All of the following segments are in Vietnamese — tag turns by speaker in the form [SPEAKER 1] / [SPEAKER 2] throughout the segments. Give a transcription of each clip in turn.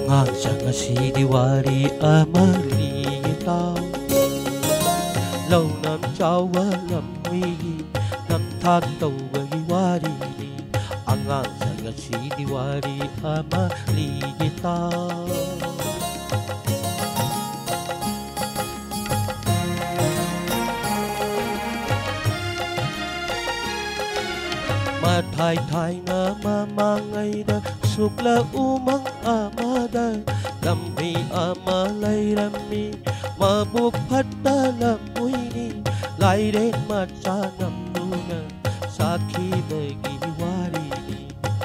[SPEAKER 1] Angang sa ngasi diwali amali tao Lounam Chaoba Lamhui Nam thác tàu với wari Angang sa ngasi diwali amali tao Thai thai na mamangay da sukla umang amada Lamhui amalay rami mabukpat na lamhui ni Lai rin matsa namnuna Saki magiwari ni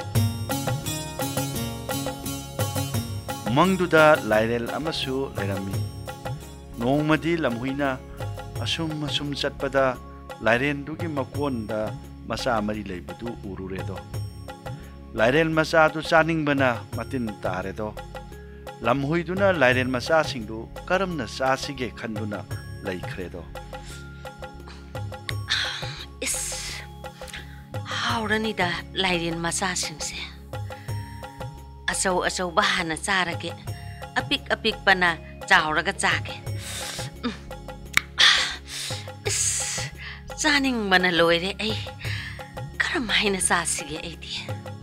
[SPEAKER 2] Mangduda lairel amasu lairami Nongmadi lamhui na asum chatpada lairen dugi makonda Masa amari leibudu ururedo Lairel masa tu chaning bana matin taredo Lamhui duna lairel masa singdu karamna sa sige khanduna laikhredo
[SPEAKER 3] Is haurani da lairel masa singse Asau bahana charage apik pana chauraga chage Is chaning bana loire ai Karamay na sasige ay di.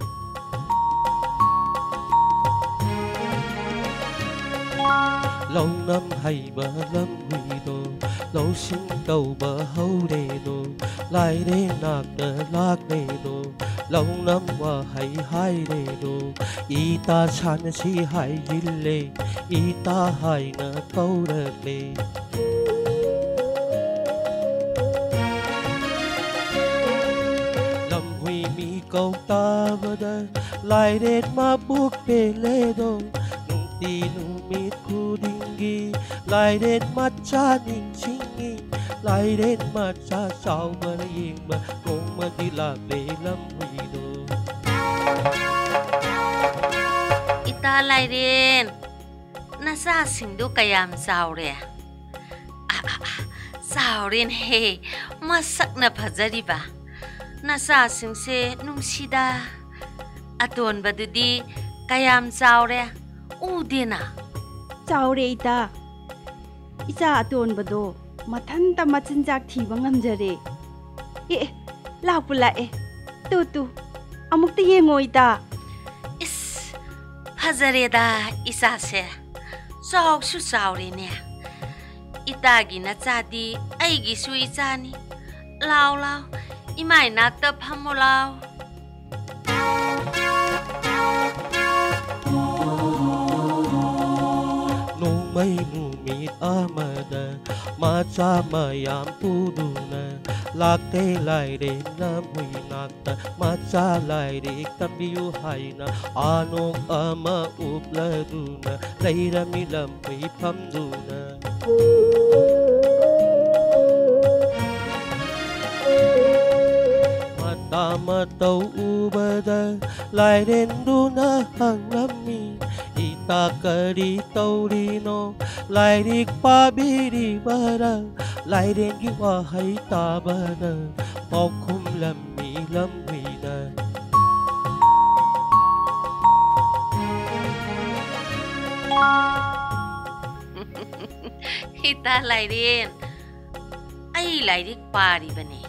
[SPEAKER 1] Lounam hay ba lamhui do Lâu sinh đầu ba hâu đề do Lai đề nạc đờ lạc đề do Lounam wa hay đề do Ita chan si hay gille Ita hay na tau rạc le Câu ta bờ đơ lại đến mà buộc bể lê đô nung ti nung mít khu đinh ghi lại đến mắt cha ninh chính nghi lại đến mắt cha sao mà yên mà không mà đi lạc lê lắm huy đô
[SPEAKER 3] Ita lại đến nasa sindu kayam sao re sao rin he masak na phajari ba Nasa singse nungsida Aton badudi kayam chaure udena
[SPEAKER 4] Chaure ita Isa aton bado mathanta machinjak thiba ngamjare Lakpula tu amukta yengo ita
[SPEAKER 3] Is phajare da isa se Chauk su chaure ne Ita gi na chadi ai gi su ichani Lao Imay nakta phamulao
[SPEAKER 1] Nung may numit amada Matsa mayam puduna Lakte lai rin lamhui nakta Matsa lai rik tambiyu hayna Anong ama upladuna Lairami lamhui phamduna Tama tau ubada lai đến đuna hang lami ita kari tau rino lai dik pa biri bara lai đến giwa hay ta bana mokum lami lamwina
[SPEAKER 3] Ita lai din ai lai dik pari bani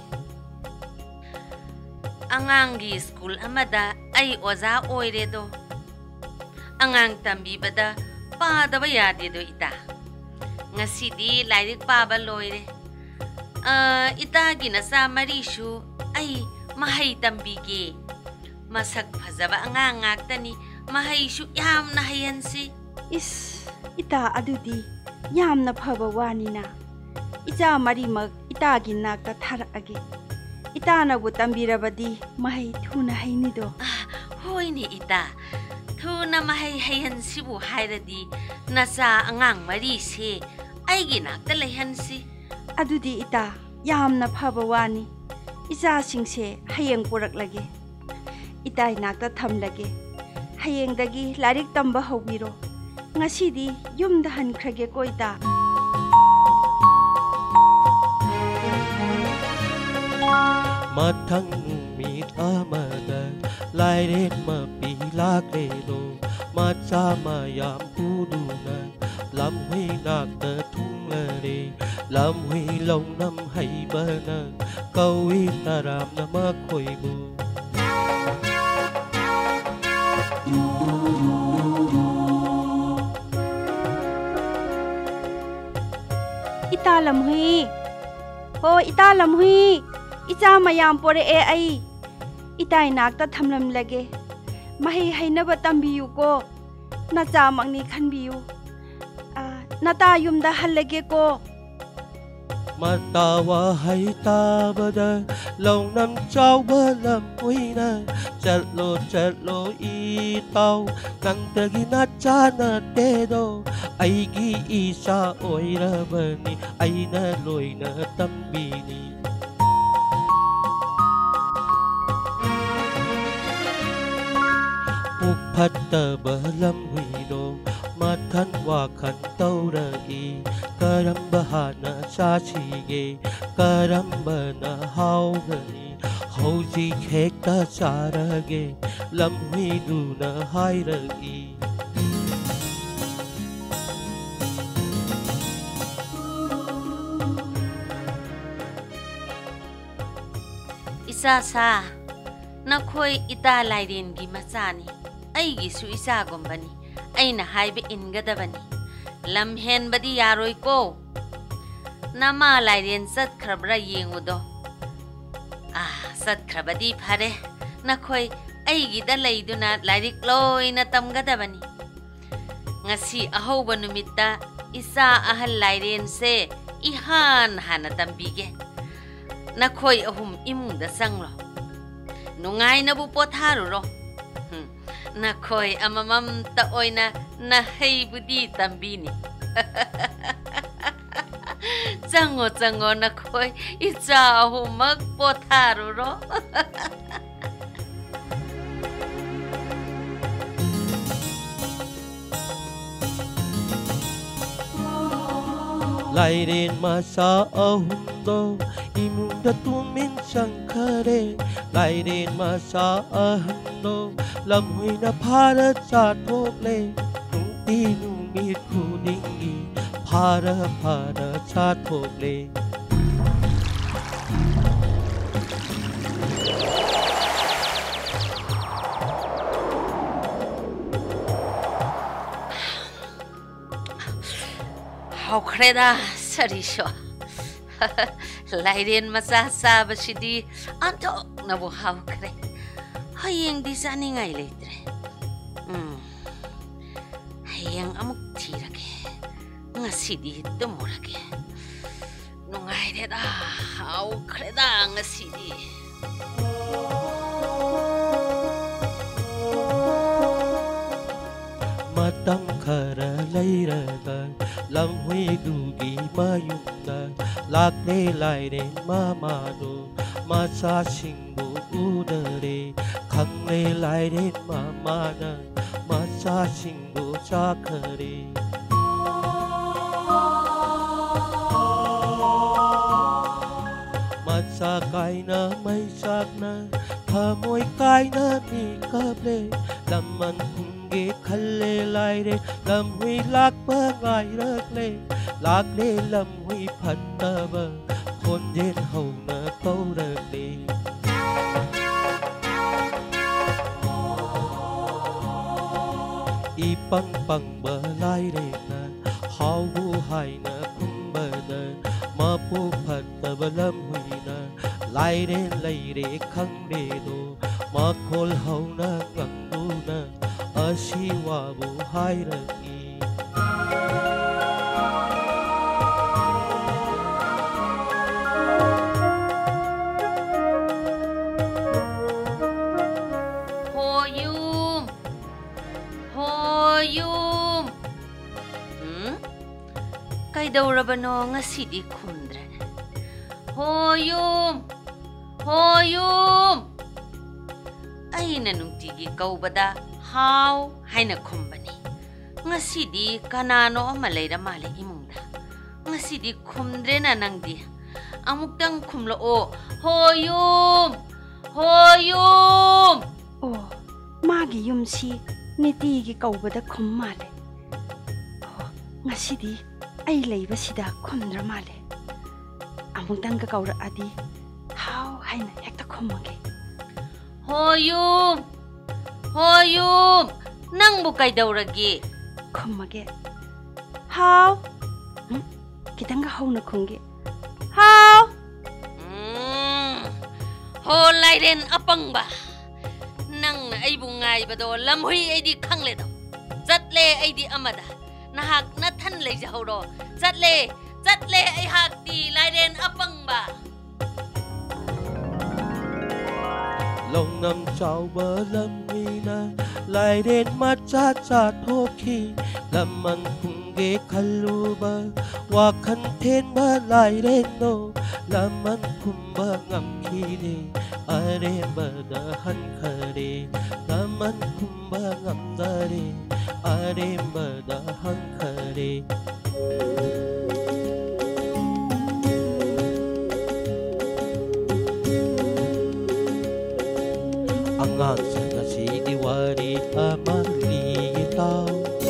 [SPEAKER 3] Angang gi school amada ay oza oire do Angang tambi bada pa daba yade do ita Ngasidi lairik pa ba loire Ita ginasa marishu ay mahay tambi gi Masak phazaba angang aktani mahay shu yam na hayansi
[SPEAKER 4] Is ita adudi yam na phaba wani na Ita marimag ita ginakta tharage Ita na butambirabadi mahay thuna hay nido
[SPEAKER 3] Hoy ni ita Thuna mahay hayan sibu hayradi Nasa angang marisi Ay ginakta layhansi
[SPEAKER 4] Adudi ita yam na phaba wani Isa singse hayang purak lagi Ita inakta tham lagi Hayang dagi larik tamba hawbiro Ngasidi yum dahan krage ko ita
[SPEAKER 1] Mathang numit amada lai đến mà bị lạc lê đô macha mayam puduna Lamhui nakta thunglare Lamhui Lounam haibana Kawi taram na makhoibu
[SPEAKER 4] Ita Lamhui ho ita Lamhui icha mayam pore e ai itai nakta thamlam lage mahi hainaba tambiyu ko nacha mangni khanbiyu nata yumda hallage ko
[SPEAKER 1] Matawa hay tabada Lounam Chaoba Lamhui na Chatlo itaw Nang tagina chana tedo Aigi isa oirabani Ay naloy na tambini Pagpataba Lamhui no Matan wakan tauragi Karambahana sasige Karambana haugani Hauji khekta sarage Lamhui duna hairagi
[SPEAKER 3] Isa sa nakhoi ita lairen gi machani ai gi su isa gombani aina haibe ingadabani lamhen badi yaroi ko nama lairen sat khrabra yengudo sat khrabadi phare nakhoi ai gi da leiduna lairik loina tamgadabani ngasi ahoba numitta isa ahal lairen se ihan hana tambige nakhoi ahum imungda sanglo nungai na bu potharu ro nakhoi amamam ta oina na hei budi tambini chango nakhoi icha ahumak potharu ro
[SPEAKER 1] Lairen masa ahumdo imunda tumin sangkare Lairen masa ahumdo Lamhui na para chathokle Nungti nungmit kudingi para chathokle
[SPEAKER 3] Haukreda sarisho Lairen masa sabasidi antok nabu haukre hayeng di sani ngai leitre hayeng amuk tirake ngasidi tumurake nungai reda haukreda ngasidi
[SPEAKER 1] Matang khara lairada Lamhui dugi mayumda Lakne lairen mamado Masa singbu udare Khangle lairen mamana Masa singbu sakare Masa kaina may sakna Thamoy kaina ni kable Laman kungi khalle laire Lamhui lakpa ngai rakle Lakle Lamhui phattaba Khonjen hauna kaurakle Ipang ba laire na Haubu haina kumbada Mapu phattaba Lamhui na Lairen laire khangde do Makhol hauna ngangduna Asiwabu hairagi
[SPEAKER 3] Hoyum Kaidaurabano ngasidi khundra Hoyum Aina nungtigi kaubada How haina kumbani Ngasidi kanano malayra mali imungda Ngasidi kumdre na nangdi Amukdang kumlo o Hoyum
[SPEAKER 4] Oh magi yumsi ꯅꯤꯇꯤꯒꯤ ꯀꯧꯕꯗ ꯈꯨꯝ ꯃꯥꯜꯂꯦ ꯉꯁꯤꯗꯤ ꯑꯩ ꯂꯩꯕꯁꯤꯗ ꯈꯨꯝꯗ꯭ꯔ ꯃꯥꯜꯂꯦ ꯑꯃꯨꯛꯇꯪꯒ ꯀꯧꯔꯛꯑꯗꯤ ꯍꯥꯎ ꯍꯥꯏꯅ ꯍꯦꯛꯇ ꯈꯨꯝꯃꯒꯦ
[SPEAKER 3] ꯍꯣꯌꯨꯝ ꯍꯣꯌꯨꯝ ꯅꯪꯕꯨ ꯀꯩꯗꯧꯔꯒꯦ
[SPEAKER 4] ꯈꯨꯝꯃꯒꯦ ꯍꯥꯎ ꯈꯤꯇꯪꯒ ꯍꯧꯅ ꯈꯨꯝꯒꯦ ꯍꯥꯎ
[SPEAKER 3] ꯍꯣ ꯂꯥꯏꯔꯦꯟ ꯑꯄꯪꯕ ꯅꯪꯅ ꯑꯩꯕꯨ ꯉꯥꯏꯕꯗꯣ ꯂꯝꯍꯨꯏ ꯑꯩꯗꯤ ꯈꯪꯂꯦꯗꯣ ꯆꯠꯂꯦ ꯑꯩꯗꯤ ꯑꯃꯗ ꯅꯍꯥꯛ ꯅꯊꯟ ꯂꯩꯖꯍꯧꯔꯣ ꯆꯠꯂꯦ ꯆꯠꯂꯦ ꯑꯩꯍꯥꯛꯇꯤ ꯂꯥꯏꯔꯦꯟ ꯑꯄꯪꯕ
[SPEAKER 1] Lounam Chaoba Lamhuina Lairen Macha Chathoki Laman Kunge Kaluba Wakan Tenba Lairen No Laman Kumba Ngamkide Aremba da Hankare Laman Kumba Ngamdare Aremba da Hankare Angang sa kasi diwari amalitaw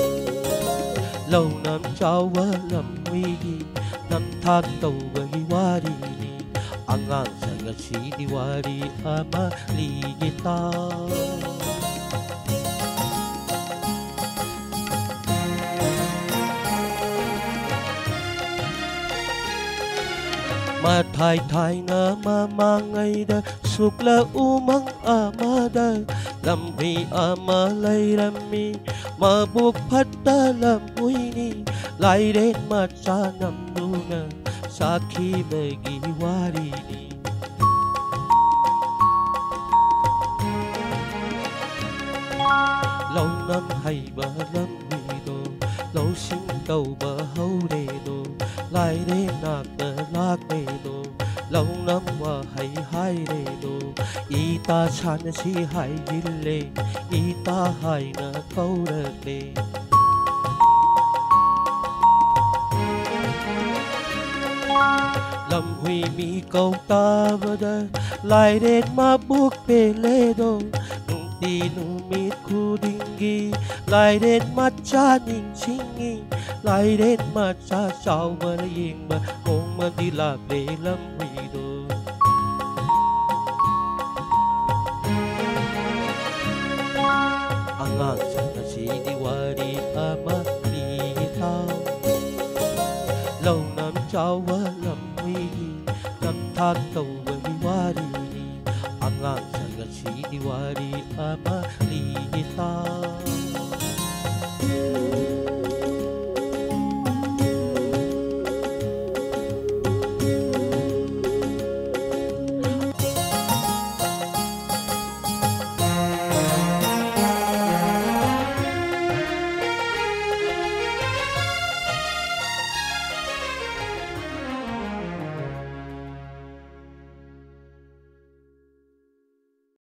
[SPEAKER 1] Lounam Chaoba Lamhui Nam thak tàu với wari Angang sa kasi diwari amalitaw Ma thai thai na ma ngay da suk la umang amada Lamhui ama lay rami ma buk phat da lamhui ni Lai đến ma cha nam luna sa khi bagi wari ni Lâu năm hay ba lamhui do Lâu sinh tàu ba hâu đề do Lai đến nạc da lạc đề do Lâu năm wa hai đề do Ita chan si hai dille Ita hai na câu rạc đề Lamhui mi câu ta vada Lai đến ma buộc bê lê do Nung ti nung mi khu dingi Lai đến ma cha ning chingi Lai đến ma cha chao ba la ying ba Hong ma di la bê lamhui do Angang sa kasi diwari amalitaw Lounam Chaoba Lamhui Nam thak tàu với wari Angang sa kasi diwari amalitaw